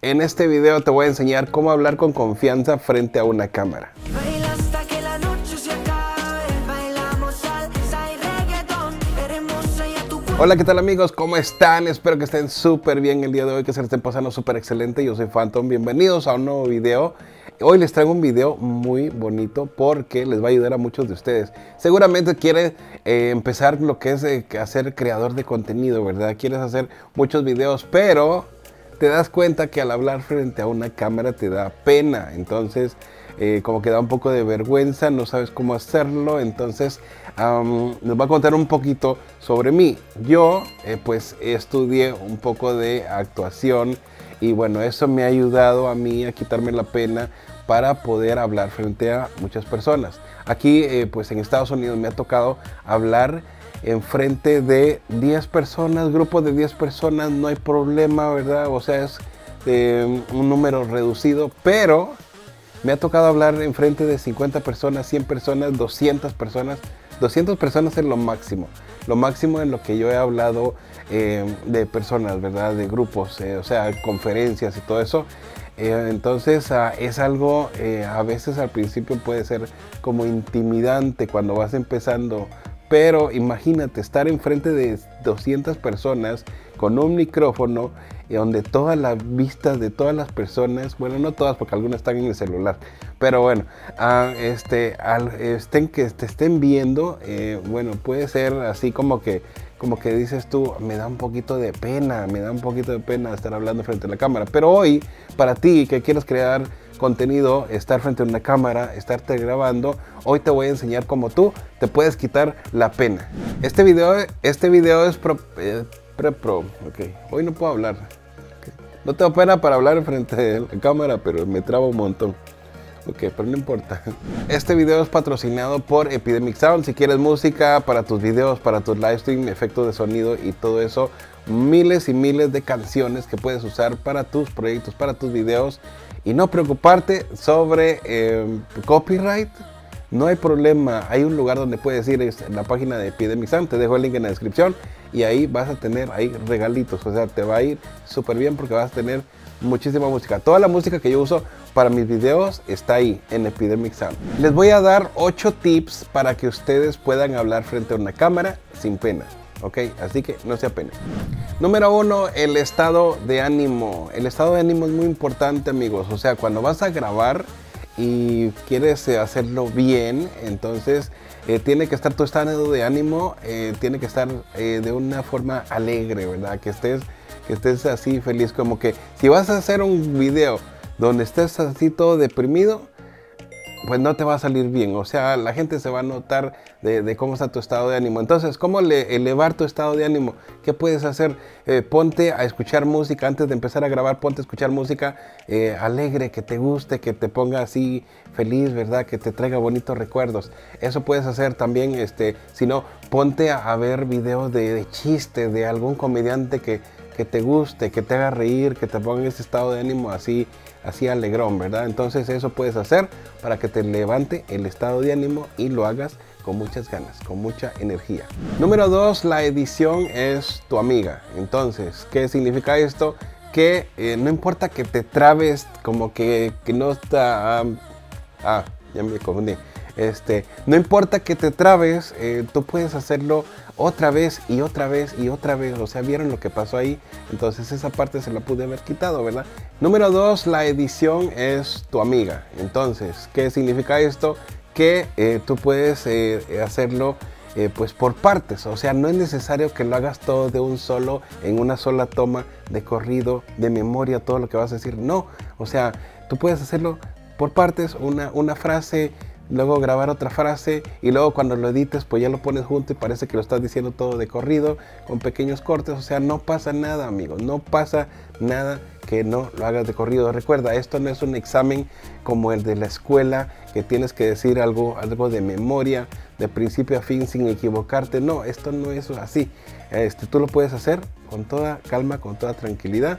En este video te voy a enseñar cómo hablar con confianza frente a una cámara. Baila hasta que la noche se acabe, bailamos salsa y reggaetón, hermosa y a tu cuerpo. Hola, ¿qué tal amigos? ¿Cómo están? Espero que estén súper bien el día de hoy, que se les estén pasando súper excelente. Yo soy Phantom, bienvenidos a un nuevo video. Hoy les traigo un video muy bonito porque les va a ayudar a muchos de ustedes. Seguramente quieres empezar lo que es hacer creador de contenido, ¿verdad? Quieres hacer muchos videos, pero te das cuenta que al hablar frente a una cámara te da pena. Entonces, como que da un poco de vergüenza, no sabes cómo hacerlo. Entonces, les voy a contar un poquito sobre mí. Yo, pues, estudié un poco de actuación. Y bueno, eso me ha ayudado a mí a quitarme la pena para poder hablar frente a muchas personas. Aquí, pues en Estados Unidos me ha tocado hablar en frente de 10 personas, grupos de 10 personas, no hay problema, ¿verdad? O sea, es un número reducido, pero me ha tocado hablar en frente de 50 personas, 100 personas, 200 personas. 200 personas es lo máximo en lo que yo he hablado de personas, ¿verdad? De grupos, o sea, conferencias y todo eso. Entonces es algo, a veces al principio puede ser como intimidante cuando vas empezando, pero imagínate estar enfrente de 200 personas con un micrófono donde todas las vistas de todas las personas, bueno, no todas porque algunas están en el celular, pero bueno, que te estén viendo, bueno, puede ser así como que dices tú, me da un poquito de pena, estar hablando frente a la cámara. Pero hoy, para ti que quieres crear contenido, estar frente a una cámara, estarte grabando, hoy te voy a enseñar cómo tú te puedes quitar la pena. Este video es okay. Hoy no puedo hablar. Okay. No tengo pena para hablar frente a la cámara, pero me trabo un montón. Ok, pero no importa. Este video es patrocinado por Epidemic Sound. Si quieres música para tus videos, para tus live stream, efectos de sonido y todo eso, miles y miles de canciones que puedes usar para tus proyectos, para tus videos y no preocuparte sobre copyright. No hay problema, hay un lugar donde puedes ir, es en la página de Epidemic Sound, te dejo el link en la descripción y ahí vas a tener ahí regalitos, o sea, te va a ir súper bien porque vas a tener muchísima música. Toda la música que yo uso para mis videos está ahí en Epidemic Sound. Les voy a dar 8 tips para que ustedes puedan hablar frente a una cámara sin pena, ¿ok? Así que no se apenen. Número 1, el estado de ánimo. El estado de ánimo es muy importante, amigos, o sea, cuando vas a grabar y quieres hacerlo bien, entonces tiene que estar tu estado de ánimo, tiene que estar de una forma alegre, ¿verdad? Que estés así feliz, como que si vas a hacer un video donde estés así todo deprimido, pues no te va a salir bien, o sea, la gente se va a notar de cómo está tu estado de ánimo. Entonces, ¿cómo elevar tu estado de ánimo? ¿Qué puedes hacer? Ponte a escuchar música, antes de empezar a grabar, ponte a escuchar música alegre, que te guste, que te ponga así feliz, ¿verdad? Que te traiga bonitos recuerdos. Eso puedes hacer también, si no, ponte a ver videos de chistes de algún comediante que te guste, que te haga reír, que te ponga en ese estado de ánimo así alegrón, ¿verdad? Entonces eso puedes hacer para que te levante el estado de ánimo y lo hagas con muchas ganas, con mucha energía. Número 2, la edición es tu amiga. Entonces, ¿qué significa esto? Que no importa que te trabes, como que no está... ya me confundí. No importa que te trabes, tú puedes hacerlo otra vez y otra vez y otra vez. O sea, vieron lo que pasó ahí. Entonces esa parte se la pude haber quitado, ¿verdad? Número 2, la edición es tu amiga. Entonces, ¿qué significa esto? Que tú puedes hacerlo pues por partes. O sea, no es necesario que lo hagas todo de un solo, en una sola toma, de corrido, de memoria, todo lo que vas a decir. No, o sea, tú puedes hacerlo por partes, una frase, luego grabar otra frase y luego cuando lo edites pues ya lo pones junto y parece que lo estás diciendo todo de corrido con pequeños cortes. O sea, no pasa nada, amigos, no pasa nada que no lo hagas de corrido. Recuerda, esto no es un examen como el de la escuela que tienes que decir algo de memoria de principio a fin sin equivocarte. No, esto no es así. Tú lo puedes hacer con toda calma, con toda tranquilidad.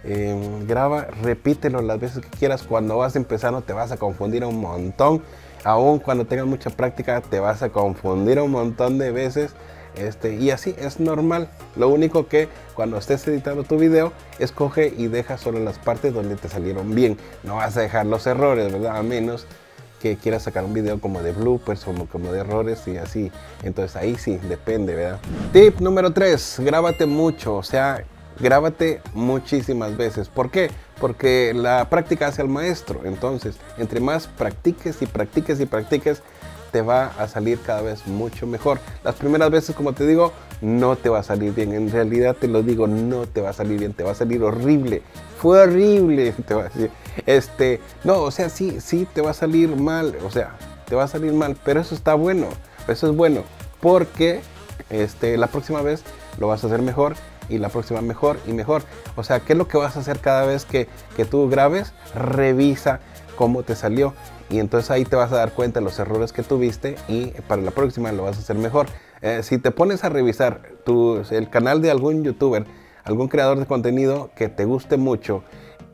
Graba, repítelo las veces que quieras. Cuando vas empezando te vas a confundir un montón. Aún cuando tengas mucha práctica te vas a confundir un montón de veces. Y así es normal. Lo único que cuando estés editando tu video, escoge y deja solo las partes donde te salieron bien. No vas a dejar los errores, ¿verdad? A menos que quieras sacar un video como de bloopers, como de errores y así. Entonces ahí sí, depende, ¿verdad? Tip número 3, grábate mucho, o sea, grábate muchísimas veces. ¿Por qué? Porque la práctica hace al maestro. Entonces, entre más practiques y practiques y practiques, te va a salir cada vez mucho mejor. Las primeras veces, como te digo, no te va a salir bien. En realidad te lo digo, no te va a salir bien, te va a salir horrible. Fue horrible, te va a decir. No, o sea, sí te va a salir mal, o sea, te va a salir mal, pero eso está bueno, eso es bueno, porque la próxima vez lo vas a hacer mejor y la próxima mejor y mejor. O sea, ¿qué es lo que vas a hacer cada vez que tú grabes? Revisa cómo te salió y entonces ahí te vas a dar cuenta de los errores que tuviste y para la próxima lo vas a hacer mejor. Si te pones a revisar el canal de algún youtuber, algún creador de contenido que te guste mucho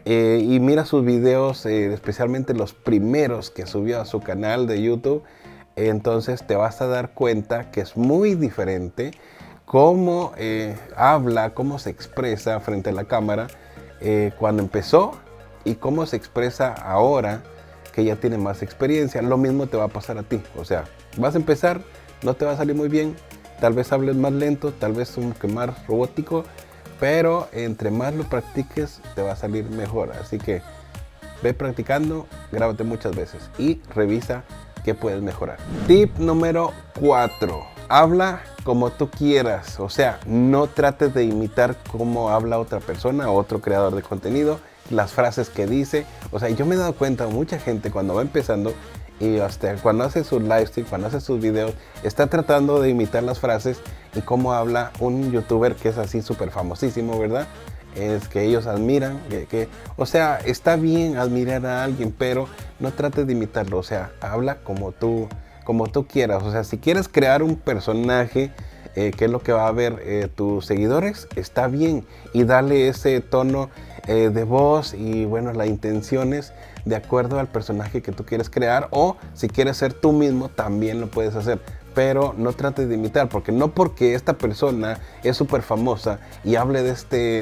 y mira sus videos, especialmente los primeros que subió a su canal de YouTube, entonces te vas a dar cuenta que es muy diferente cómo habla, cómo se expresa frente a la cámara cuando empezó y cómo se expresa ahora que ya tiene más experiencia. Lo mismo te va a pasar a ti. O sea, vas a empezar, no te va a salir muy bien, tal vez hables más lento, tal vez un poco más robótico, pero entre más lo practiques te va a salir mejor. Así que ve practicando, grábate muchas veces y revisa qué puedes mejorar. Tip número 4. Habla como tú quieras. O sea, no trates de imitar cómo habla otra persona, otro creador de contenido, las frases que dice. O sea, yo me he dado cuenta, mucha gente cuando va empezando y hasta cuando hace sus live stream, cuando hace sus videos, está tratando de imitar las frases y cómo habla un youtuber que es así súper famosísimo, ¿verdad? Es que ellos admiran, o sea, está bien admirar a alguien, pero no trates de imitarlo. O sea, habla como tú quieras. O sea, si quieres crear un personaje, que es lo que va a ver tus seguidores, está bien, y dale ese tono de voz y bueno, las intenciones de acuerdo al personaje que tú quieres crear, o si quieres ser tú mismo también lo puedes hacer, pero no trates de imitar, porque no porque esta persona es súper famosa y hable de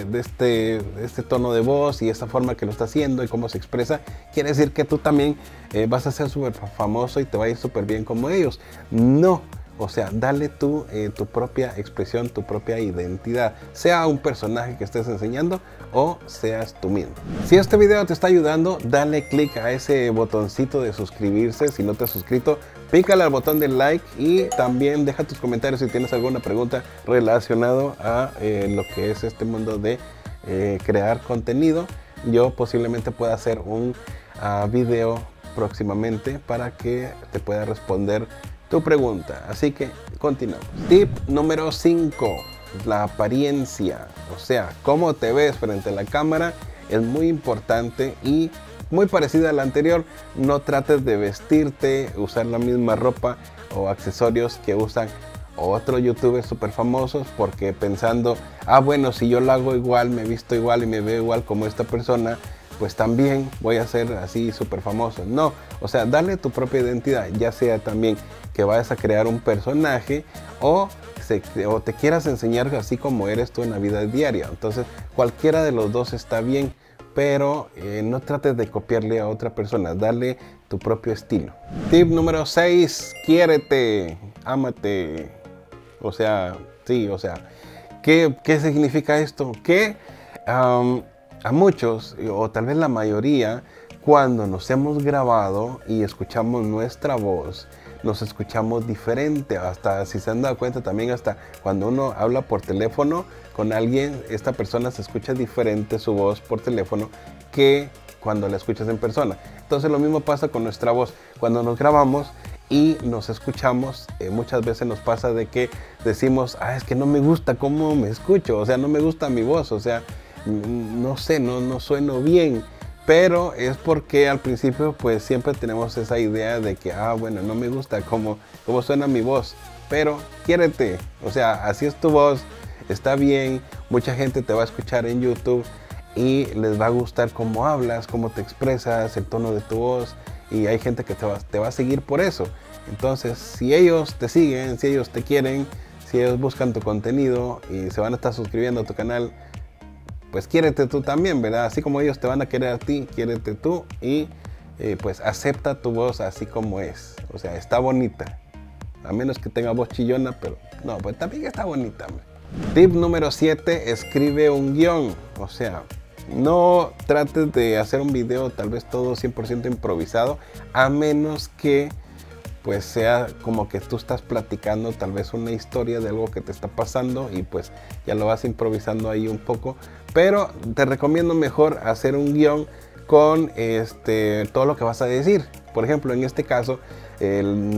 este tono de voz y esta forma que lo está haciendo y cómo se expresa, quiere decir que tú también vas a ser súper famoso y te va a ir súper bien como ellos. No. O sea, dale tu propia expresión, tu propia identidad, sea un personaje que estés enseñando o seas tú mismo. Si este video te está ayudando, dale click a ese botoncito de suscribirse. Si no te has suscrito, pícale al botón de like y también deja tus comentarios si tienes alguna pregunta relacionada a lo que es este mundo de crear contenido. Yo posiblemente pueda hacer un video próximamente para que te pueda responder tu pregunta. Así que continuamos. Tip número 5, la apariencia. O sea, cómo te ves frente a la cámara es muy importante y muy parecida a la anterior. No trates de vestirte, usar la misma ropa o accesorios que usan otros youtubers súper famosos, porque pensando, bueno, si yo lo hago igual, me visto igual y me veo igual como esta persona, pues también voy a ser así súper famoso. No, o sea, dale tu propia identidad, ya sea también que vayas a crear un personaje o te quieras enseñar así como eres tú en la vida diaria. Entonces, cualquiera de los dos está bien, pero no trates de copiarle a otra persona, dale tu propio estilo. Tip número 6, quiérete, ámate. O sea, sí, o sea, ¿qué significa esto? Que a muchos, o tal vez la mayoría, cuando nos hemos grabado y escuchamos nuestra voz, nos escuchamos diferente. Hasta si se han dado cuenta también, hasta cuando uno habla por teléfono con alguien, esta persona se escucha diferente su voz por teléfono que cuando la escuchas en persona. Entonces lo mismo pasa con nuestra voz. Cuando nos grabamos y nos escuchamos, muchas veces nos pasa de que decimos, es que no me gusta cómo me escucho, o sea, no me gusta mi voz, o sea, no sé, no sueno bien. Pero es porque al principio pues siempre tenemos esa idea de que, bueno, no me gusta cómo suena mi voz. Pero quiérete, o sea, así es tu voz, está bien. Mucha gente te va a escuchar en YouTube y les va a gustar cómo hablas, cómo te expresas, el tono de tu voz. Y hay gente que te va a seguir por eso. Entonces, si ellos te siguen, si ellos te quieren, si si ellos buscan tu contenido y se van a estar suscribiendo a tu canal, pues quiérete tú también, ¿verdad? Así como ellos te van a querer a ti, quiérete tú y pues acepta tu voz así como es. O sea, está bonita. A menos que tenga voz chillona, pero no, pues también está bonita. Tip número 7, escribe un guión. O sea, no trates de hacer un video tal vez todo 100% improvisado, a menos que pues sea como que tú estás platicando tal vez una historia de algo que te está pasando y pues ya lo vas improvisando ahí un poco. Pero te recomiendo mejor hacer un guión con todo lo que vas a decir. Por ejemplo, en este caso, el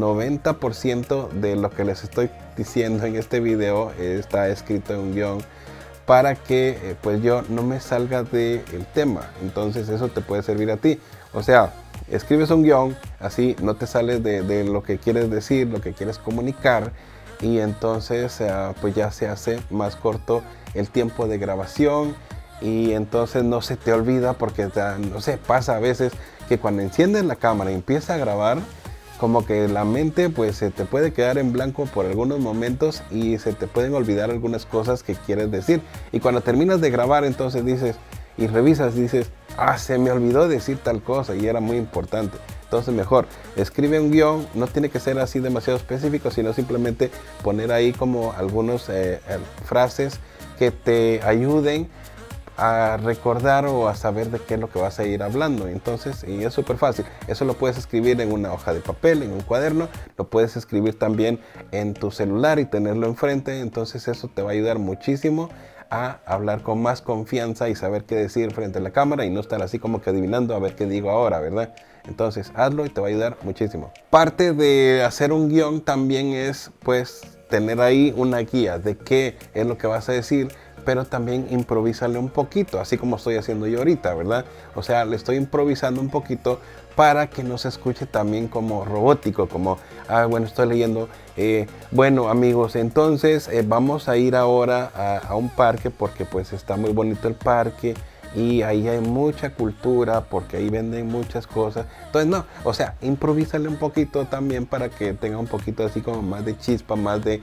90% de lo que les estoy diciendo en este video está escrito en un guión para que pues yo no me salga del tema. Entonces eso te puede servir a ti. O sea, escribes un guión, así no te sales de lo que quieres decir, lo que quieres comunicar, y entonces pues ya se hace más corto el tiempo de grabación y entonces no se te olvida, porque no sé, pasa a veces que cuando enciendes la cámara y empieza a grabar, como que la mente pues se te puede quedar en blanco por algunos momentos y se te pueden olvidar algunas cosas que quieres decir, y cuando terminas de grabar entonces dices y revisas, dices, ah, se me olvidó decir tal cosa y era muy importante. Entonces mejor escribe un guión, no tiene que ser así demasiado específico, sino simplemente poner ahí como algunas frases que te ayuden a recordar o a saber de qué es lo que vas a ir hablando. Entonces, y es súper fácil. Eso lo puedes escribir en una hoja de papel, en un cuaderno, lo puedes escribir también en tu celular y tenerlo enfrente. Entonces eso te va a ayudar muchísimo a hablar con más confianza y saber qué decir frente a la cámara y no estar así como que adivinando a ver qué digo ahora, ¿verdad? Entonces hazlo y te va a ayudar muchísimo. Parte de hacer un guión también es pues tener ahí una guía de qué es lo que vas a decir, pero también improvísale un poquito, así como estoy haciendo yo ahorita, ¿verdad? O sea, le estoy improvisando un poquito para que no se escuche también como robótico, como, bueno, estoy leyendo, bueno amigos, entonces vamos a ir ahora a un parque porque pues está muy bonito el parque y ahí hay mucha cultura porque ahí venden muchas cosas. Entonces no, o sea, improvísale un poquito también para que tenga un poquito así como más de chispa, más de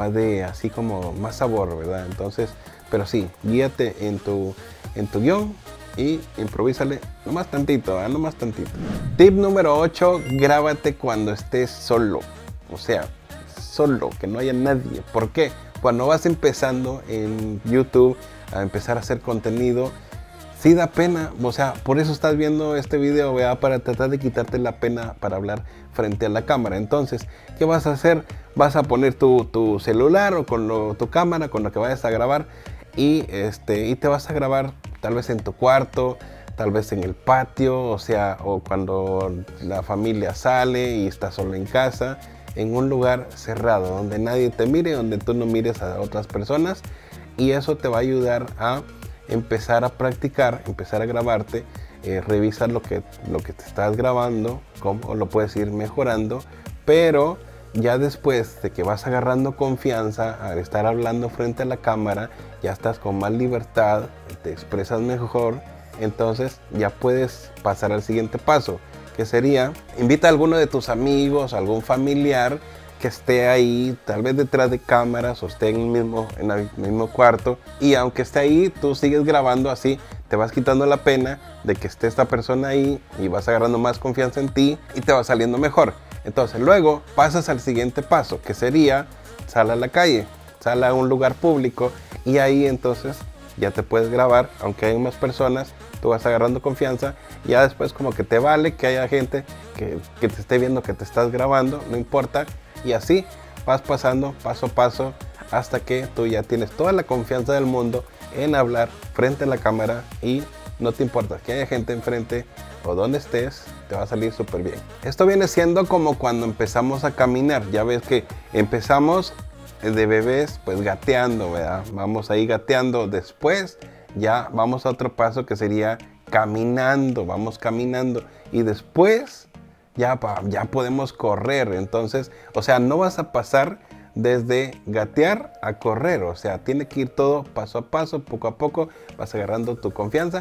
así como más sabor, ¿verdad? Entonces, pero sí, guíate en tu guión y improvísale nomás tantito, ¿eh? Nomás tantito. Tip número 8, grábate cuando estés solo. O sea, solo, que no haya nadie. ¿Por qué? Cuando vas empezando en YouTube a empezar a hacer contenido, sí da pena, o sea, por eso estás viendo este video, ¿verdad? Para tratar de quitarte la pena para hablar frente a la cámara. Entonces, ¿qué vas a hacer? Vas a poner tu celular o con tu cámara, con lo que vayas a grabar, y te vas a grabar tal vez en tu cuarto, tal vez en el patio, o sea, o cuando la familia sale y está solo en casa, en un lugar cerrado, donde nadie te mire, donde tú no mires a otras personas, y eso te va a ayudar a empezar a practicar, empezar a grabarte, revisar lo que te estás grabando, cómo lo puedes ir mejorando, pero ya después de que vas agarrando confianza al estar hablando frente a la cámara, ya estás con más libertad, te expresas mejor, entonces ya puedes pasar al siguiente paso, que sería, invita a alguno de tus amigos, algún familiar que esté ahí, tal vez detrás de cámaras o esté en el mismo cuarto, y aunque esté ahí, tú sigues grabando así, te vas quitando la pena de que esté esta persona ahí y vas agarrando más confianza en ti y te va saliendo mejor. Entonces luego pasas al siguiente paso, que sería sal a la calle, sal a un lugar público y ahí entonces ya te puedes grabar, aunque hay más personas, tú vas agarrando confianza, y ya después como que te vale que haya gente que te esté viendo que te estás grabando, no importa, y así vas pasando paso a paso hasta que tú ya tienes toda la confianza del mundo en hablar frente a la cámara y no te importa que haya gente enfrente o donde estés, te va a salir súper bien. Esto viene siendo como cuando empezamos a caminar. Ya ves que empezamos de bebés pues gateando, ¿verdad? Vamos ahí gateando, después ya vamos a otro paso que sería caminando, vamos caminando, y después ya podemos correr. Entonces, o sea, no vas a pasar desde gatear a correr, o sea, tiene que ir todo paso a paso, poco a poco, vas agarrando tu confianza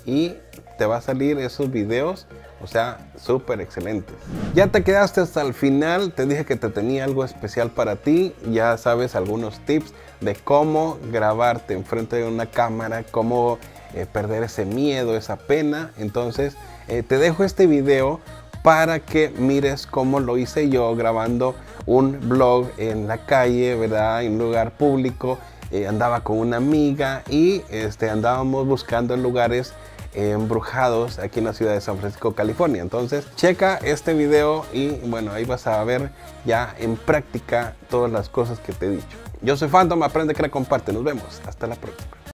y te va a salir esos videos, o sea, súper excelentes. Ya te quedaste hasta el final, te dije que te tenía algo especial para ti. Ya sabes algunos tips de cómo grabarte enfrente de una cámara, cómo perder ese miedo, esa pena. Entonces te dejo este video para que mires cómo lo hice yo grabando un vlog en la calle, ¿verdad? En un lugar público. Andaba con una amiga y andábamos buscando lugares embrujados aquí en la ciudad de San Francisco, California. Entonces checa este video y bueno, ahí vas a ver ya en práctica todas las cosas que te he dicho. Yo soy Phantom, aprende, crea, comparte. Nos vemos, hasta la próxima.